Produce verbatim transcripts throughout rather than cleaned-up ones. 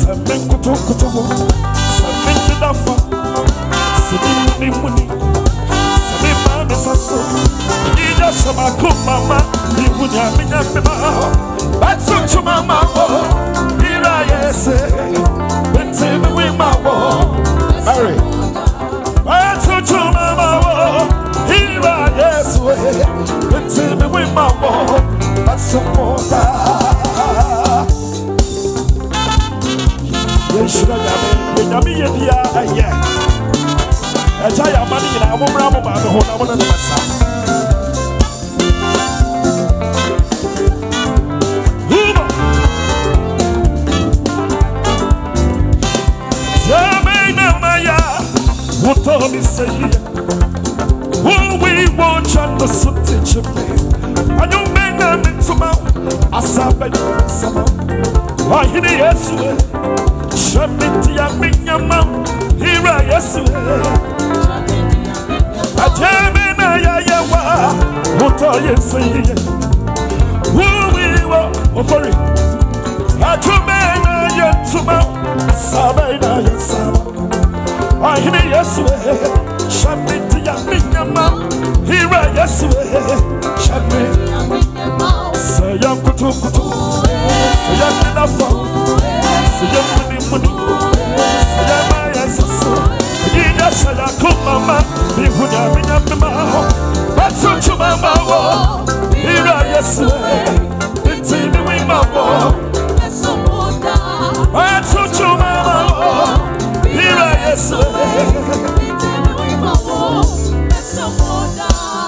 Seven kutu kutu, seven kidafa, seven muni muni, seven mami saso. Ija shama kumama, ibunya minya bima. Batsu chumama wo, ira yese, bente mi wima wo. Mary. Batsu chumama wo, ira yese, bente mi wima wo. Batsu moda. Yeshua Yami, Yami Yedia, yeah. A giant money in our Ramo, the whole one of the Massa. Yamina Maya, what all is saying? Who we watch on the footage of me? I don't make them into my Asabe, Sama. Why he is Shamiti ya minyama, hira yesu. Ajeme na ya yawa, muto yesu. Uwi wa ofori. Ajume na yentuma, sabe na yesama. Ahini yesu. Shamiti ya minyama, hira yesu. Shamiti ya minyama, sayang kutu kutu, sayang ninafa, sayang ninafa. Saya kumama, bihunya minya mama. Batsu chumama wo, ira yesu. Binti ni wima wo, yesu moda. Batsu chumama wo, ira yesu. Binti ni wima wo, yesu moda.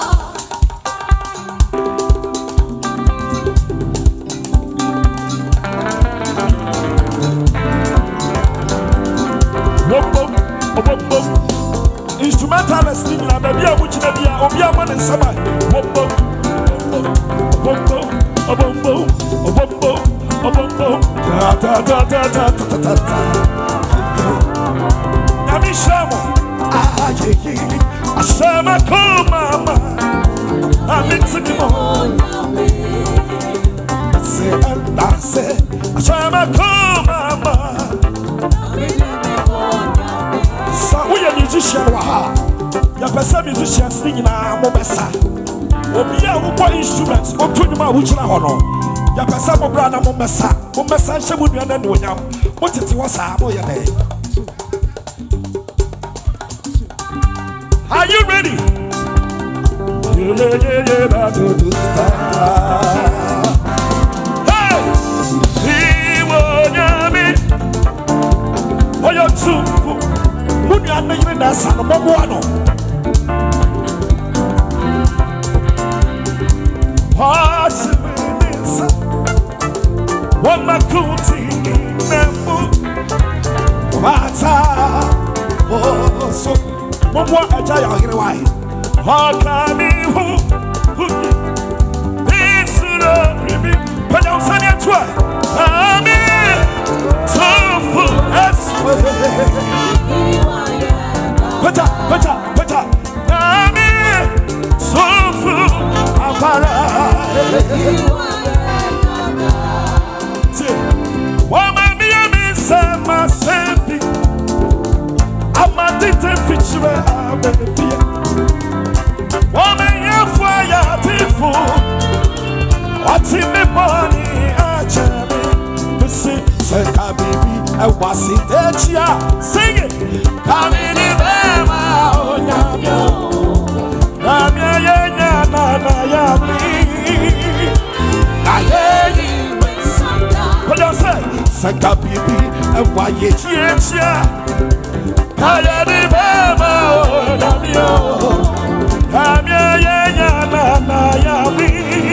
Wombo, wombo. Instrumentalist in la baby, which the dia, Obia man and Saba. Wombo, wombo, a bombo, a bombo, a bombo, ta ta ta ta ta ta ta ta. Yami Shamo, ah, yeah, Ashama, come, mama. I'm mixing him on. I say, I say, Ashama, come, mama. We are musicians. You are musicians singing a mobessa. Obia who play instruments, or to the Mawuchina Hono. You are some brother Mombessa, Mombessa, Shabudu and William. What it was a boy. Are you ready? Hey! He won't have it. Oh, you're too. Muni anayi na sana bobo ano. Pasi minisa, wama kuti nemu, wata oso. Bobo ajaya agirewai. Hakani hu hu. Isuro ribi. Panya usani atwa. Ami tofu eswe. Pata, pata, pata. Nami sofu apara. Wama miya misema sempi. Amatite fichwe abefia. Wama yefwa ya tifu. Wati miboni achebe. Bisi seka bibi ewasi techia. Sing it. Kamini bema onyamyo. Namya yenya na na yami. Ayeyi wesanda. What do you say? Seka bibi ewa yechie chia. Kamini bema onyamyo. Namya yenya na na yami.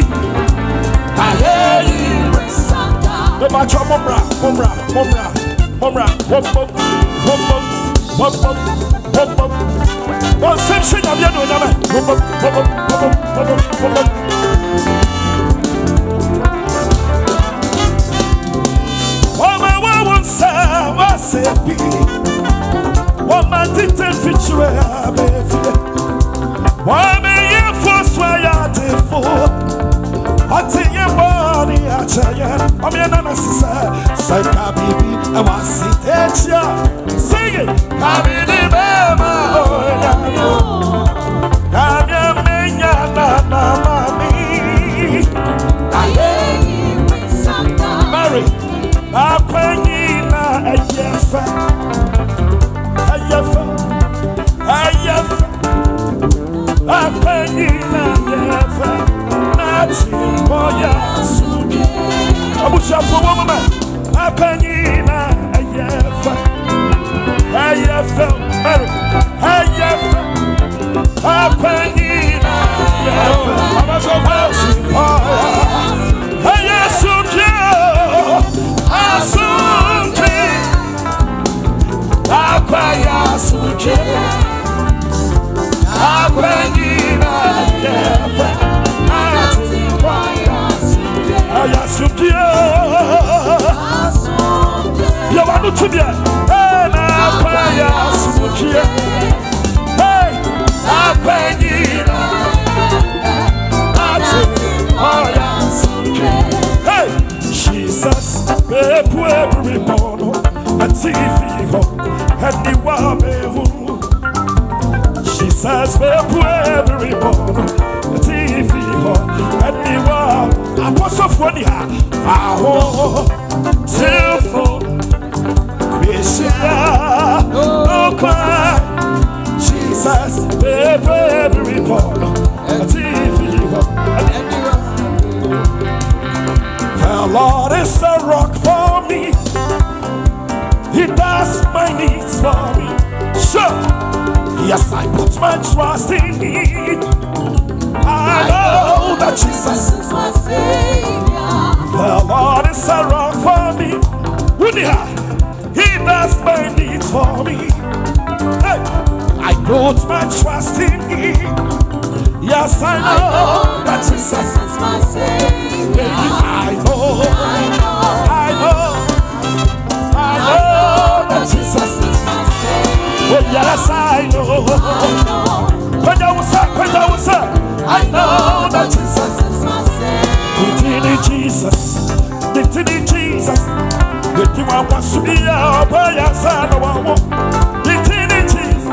Ayeyi wesanda. Bema cho mumra, mumra, mumra, mumra, wop wop wop. Wop wop wop wop. One section of your no number. Wop wop wop wop wop wop wop. Wama wawu sa wasepi. Wama tite fichwe abefie. Wama ye foswa ya tefo. Ati ye boni achaya. Wama ye nana sisa. Say Kabibi, I want to see ya. Sing it. Kabini Bema, oh yeah. Kabia Menya na na mami. Mary, Apenyi na Ayefa, Ayefa, Ayefa. Apenyi na Ayefa, Nati Moya Sugi. Abusha for woman. Apenyi na Ayefa, Ayefa, Mary, Ayefa. Apenyi na Ayefa, Abaso Bashi Moya, Ayesuki, Asuki, Apaya Suki, Apenyi na Ayefa, Ayasuki, you want to be a Ayasuki, hey, Apenyi na Ayasuki, hey, Jesus, baby, every morning, a T V, and the Wabehu. Jesus, baby, every morning, a T V, and the Wabehu. I was so funny, I want to fall. No cry, Jesus, baby, every morning, a T V, and the Lord is a rock for me. He does my needs for me. Sure, yes, I put my trust in Him. I know that Jesus is my Savior. The Lord is a rock for me. He does my needs for me. Hey, I put my trust in Him. Yes, I know, I know that Jesus is my Savior. I know, I know, I know, I know that Jesus is my Savior. Oh, yes, I know. When I was up, when I was up, I know that Jesus is my Savior. It's in Jesus, it's in Jesus. It's in my Wasuya, Baya Sana, it's in Jesus.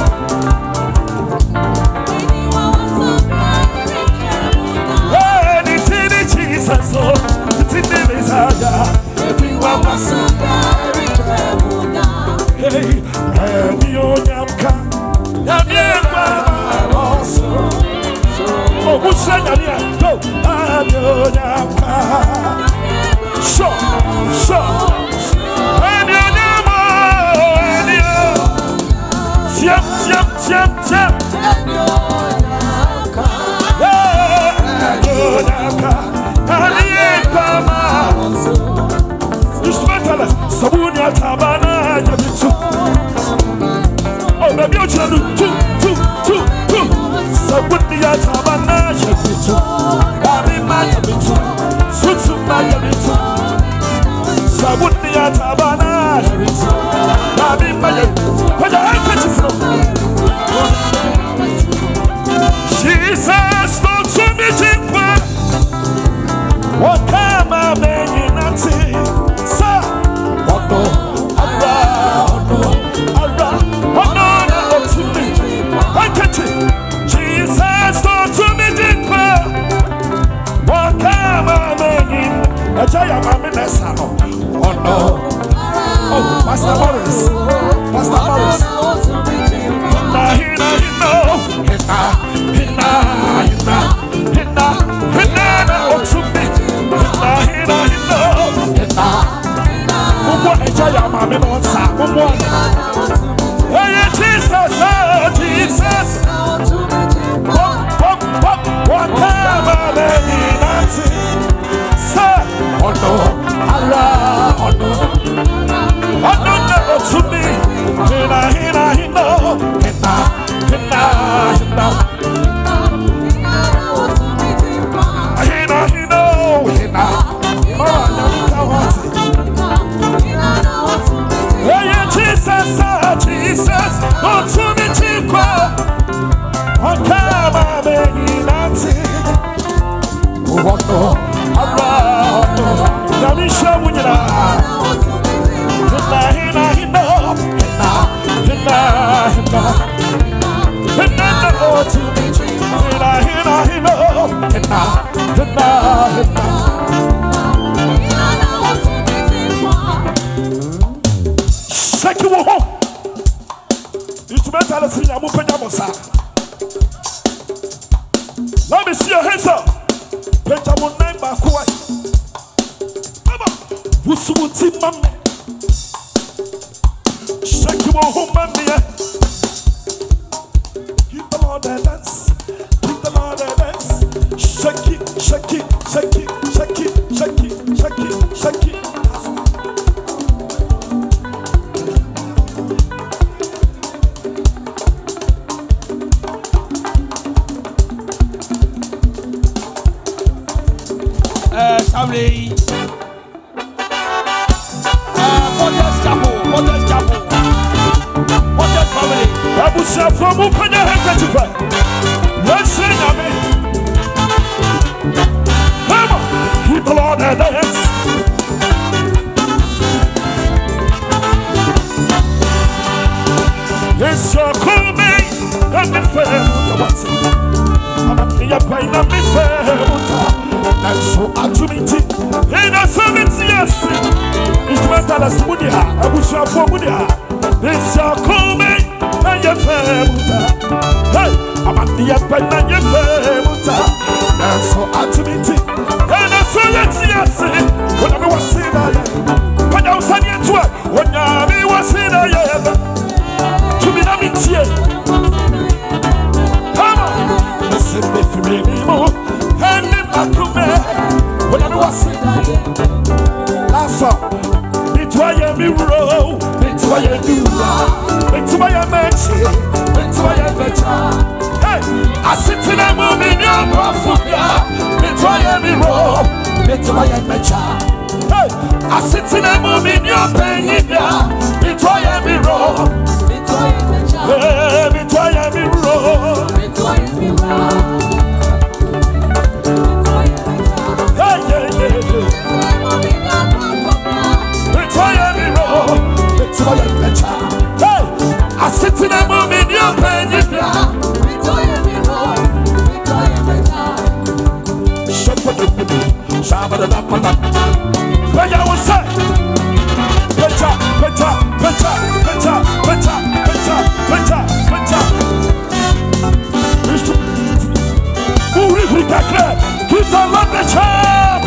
Hey, it's in Jesus, oh, it's in the Messiah. It's in my Wasuya, hey, and you Yamka, Yamka, also. Oh, who's saying that? Go, and you Yamka. Sure, sure. And you Yamka, and you. Tiap, tiap, tiap, tiap. And you Yamka. And you Yamka. And you Yamka. Instrumentalist, Sabunia Tabana, Yabitu. Oh, maybe you're trying to do, do, do, do. Sabunia Tabana, Yabitu. Abima Yabitu. Sutsuma Yabitu. Sabunia Tabana, Yabitu. Abima Yabitu. Where the hell did you from? Jesus, don't to me, Jimpa. What am I making? Nothing. Jesus, don't to me deeper. What can I mean? I tell you, I'm in a salon. Oh no. Oh, Pastor Morris. Pastor Morris. Hina, hina, hina. Hina, hina, hina. Hina, hina, oh to me. Hina, hina, hina. Hina. Umo, I tell you, I'm in a salon. Umo. Hey, Jesus, oh, Jesus. What am I making? Nothing. Sir, oh no, Allah, oh no, oh no, never to me. Hina, hina, hina, hina, hina, hina, hina, hina, hina. Oh, yeah, Jesus, Jesus, oh to me, Chico. What am I making? Nothing. What no, Allah, no. Shake you home. Instrumental is in Amupenyamosa. Let me see your hands up. Pentamon nine Bakuai. Mama, Wusuti Mammy. Shake you home, Mammy. Keep the Lord and dance. Keep the Lord and dance. Shake it, shake it, shake it, shake it, shake it, shake it, shake it. Family, uh, Potter's Chapel, Potter's Chapel, Potter's family. Abusa from Upenya Hekatifa. Let's sing, amen. Come on, keep the Lord and dance. Yes, you're coming, and the fair, what's it? I'm a clear pain, and the fair, and so Atumiti, in a seventy years, instrumental as Mudia, Abusa for Mudia. This are coming, and your famuta. Hey, I'm at the apple and your famuta. And so Atumiti, and a seventy years, when I was saying that, when I was saying it, when I was saying that, to be not in tears. Come on, listen, if you really more. When I was saying last song, it's why I'm in row, it's why I'm in row, it's why I'm mentioned, it's why I'm mentioned. Hey, I sit in a moment, you're more for me, it's why I'm in row, it's why I'm mentioned. Hey, I sit in a moment, you're paying it, it's why I'm in row, it's why I'm mentioned. It's why I'm in row, it's why I'm in row. Hey, I sit in a moment, you're paying it down. Shut up, Shabba the Papa. But I was say, Pecha, Pecha, Pecha, Pecha, Pecha, Pecha, Pecha, Pecha. Who really got clear? Keep on the chop.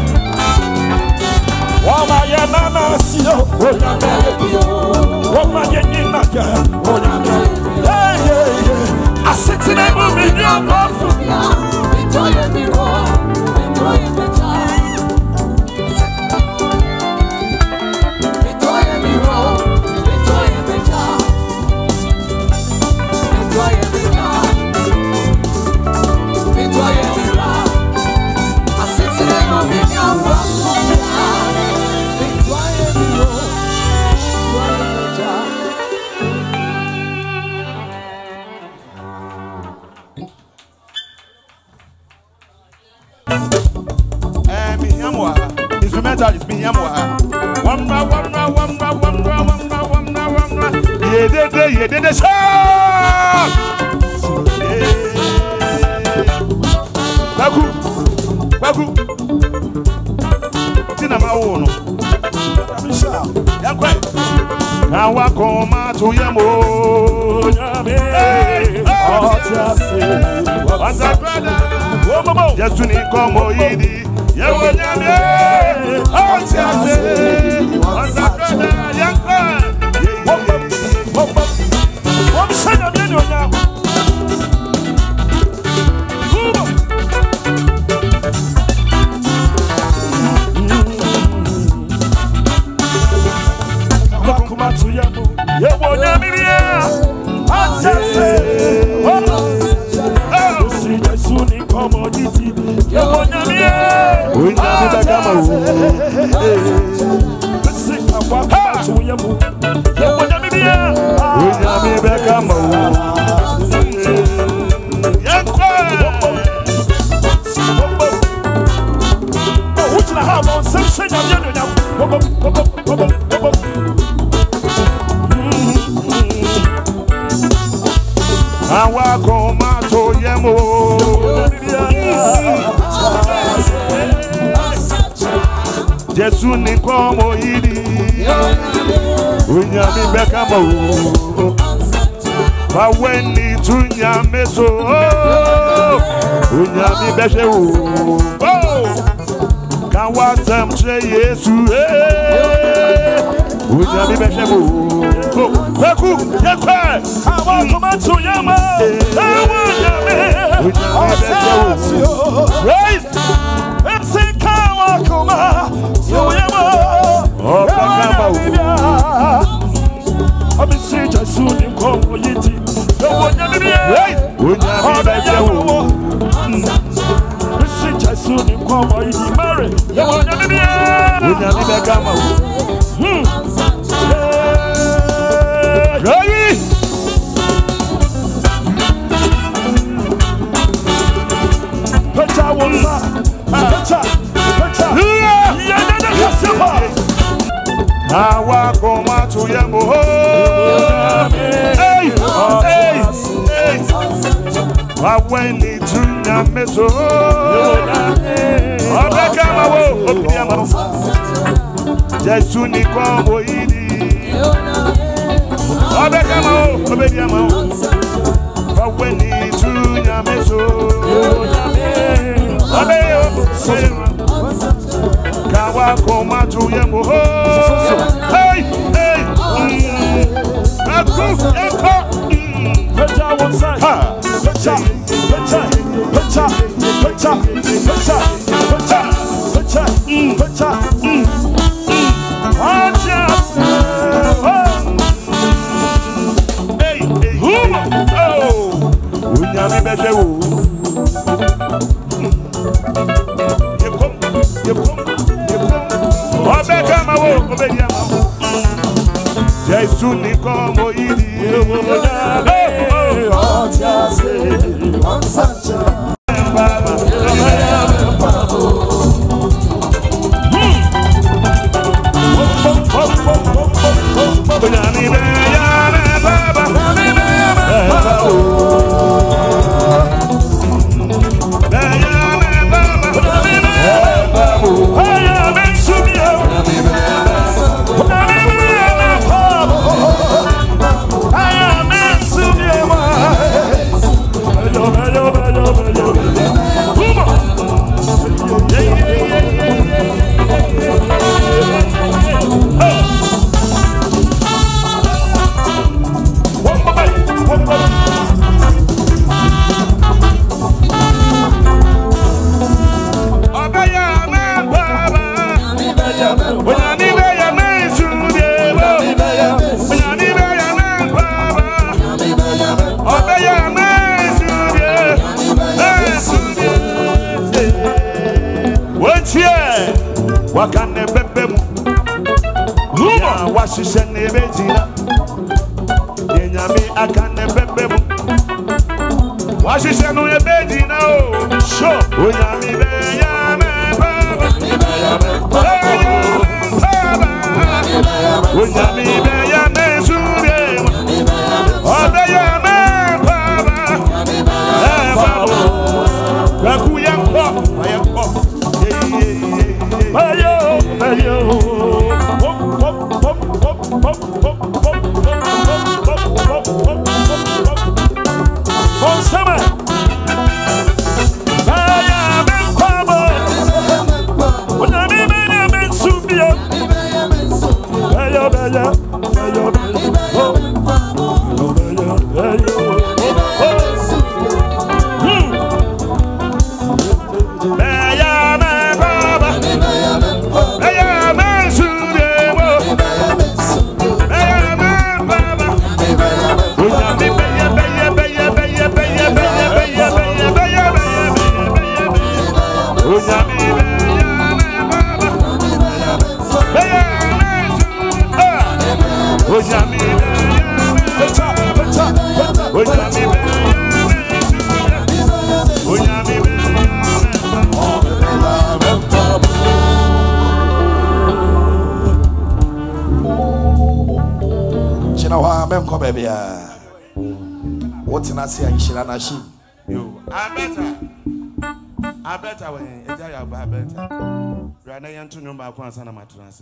Wama ya nana siyo, oya melebio. Wama ya nina ya, oya melebio. Hey, hey, hey. I sit in a movie, you're not for me. Enjoy me raw, enjoy me time. Enjoy me raw, enjoy me time. Enjoy me time. Enjoy me raw. I sit in a movie, you're not for me. Instrumental is me, Yamwa. Wamra, wamra, wamra, wamra, wamra, wamra, wamra. Yeah, they, they, yeah, they, they, shout! Baku, Baku. Tina Maono. Yakwe. Kawa koma to Yamo. Yame. What's that, brother? Just to Nikomo Yidi. Yawo Yame. What's that, brother? Yakwe. What's that, brother? Awakoma to Jesu ni komo yidi unyami bekama o ba weni tunya meso unyami beshe o kan wa tem che Yesu eh unyami beshe o beku yekwe awa tomato yama unyami unyami beshe o praise Epsi kawa kuma suyama obakamba Abisi Jesu ni komo yiti Onya bibiye Onya bibiye Abisi Jesu ni komo yiti Mary Onya bibiye Onya bibiye kama Hmm Ready Pecha wonsa Pecha Pecha Yeah Nana Kasiapa Awa koma tuyemo Hey Hey Hey Aweni tunya meso Obeka mawo Obia mawo Jesu ni komo yidi Obeka mawo Obia mawo Aweni tunya meso Obeyo Kawa koma tuyemo Hey, hey, Aku, Eko, Pecha one side, Pecha, Pecha, Pecha, Pecha, Pecha, Pecha, Pecha, Pecha, Hey, hey, oh, Unyami beje o. Yekom, yekom, yekom. Obeka mawo, obedia mawo. Jesu ni komo yidi. Otiase, onsacha. Baba, wakane bebem ya washishe nebejina yenyami akane bebem washishe no ebejina o sho onyami be ya me baba onyami be ya me sure obe ya me baba eh baba kaku yanko yanko Ayo, ayo, hop, hop, hop, hop, hop, hop, hop, hop, hop, hop, on sama. Aya ben kwabo, una mi bena ben subia. Ayo, ayo, ayo, oh, ayo, ayo, What's in Asia? You should not. You are better. I bet I will enjoy your better. Rather than to know my plans and my transit.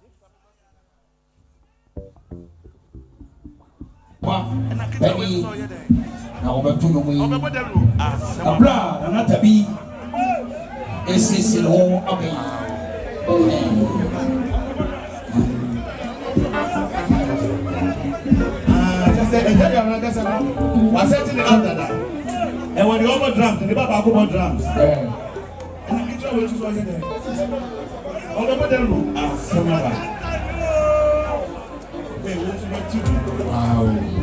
And I can't wait for your day. Now, but to know me, I'm a blood, and not a bee. This is in all of me. Just say, enjoy your run. What's setting it after that? And when you over drums, the Baba over drums. And I get your way to one day. On the model, ah, some of that. Wait, what's about two? Wow.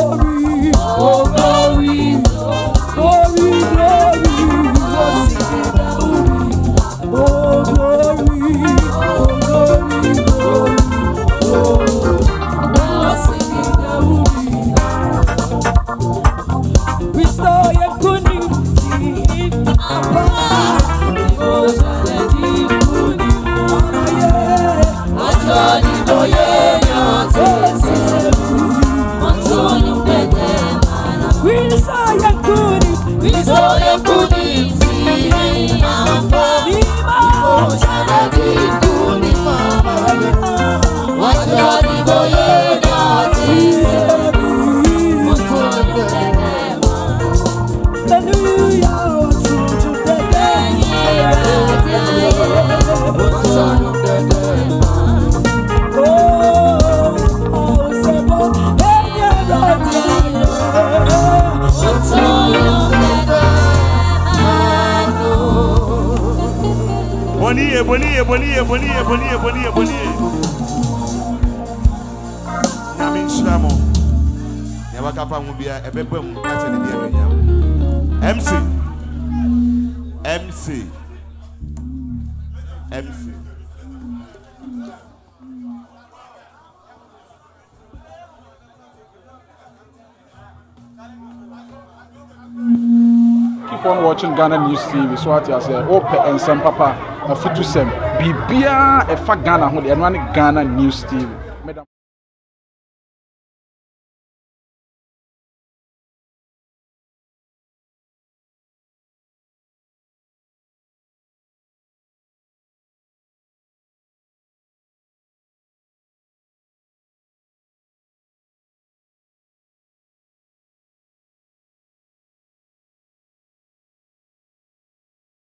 Glory, glory, glory, glory, eboni, eboni, eboni, eboni, eboni, eboni. Yamin Shamo. Never capa mubia, a bebum, that's an Indian. M C. M C. M C. Keep on watching Ghana News T V. So what I say, open and some papa, a fitu sem. Bibia, a fat Ghana, and one Ghana News T V.